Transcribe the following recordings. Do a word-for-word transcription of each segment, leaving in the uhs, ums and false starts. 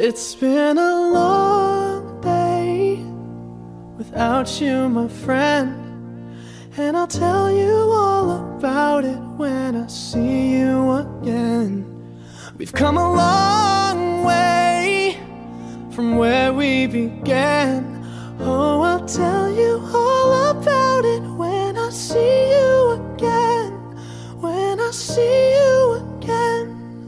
It's been a long day without you, my friend, and I'll tell you all about it when I see you again. We've come a long way from where we began. Oh, I'll tell you all about it when I see you again. When I see you again.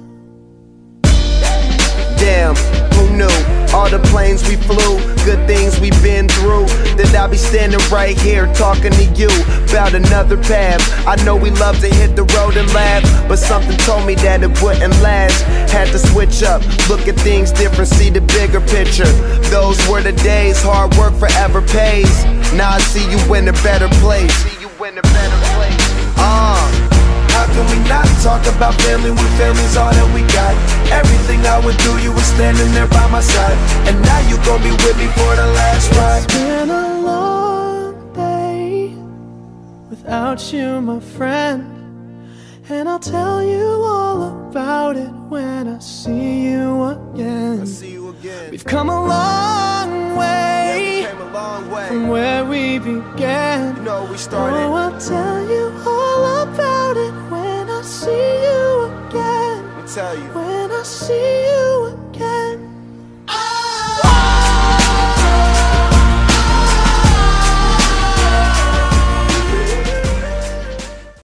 Damn, who knew? All the planes we flew, good things we've been through, that I'll be standing right here talking to you about another path. I know we love to hit the road and laugh, but something told me that it wouldn't last. Had to switch up, look at things different, see the bigger picture. Those were the days, hard work forever pays. Now I see you in a better place. See you in a better place. Uh How can we not talk about family when family's all that we got? Everything I went through, you were standing there by my side, and now you gon' be with me for the last ride. It's been a long day without you, my friend, and I'll tell you all about it when I see you again. I see you again. We've come a long way, yeah, we came a long way from where we began. You know we started. Oh, I'll tell you all about it when I see you again. Let me tell you. When I see you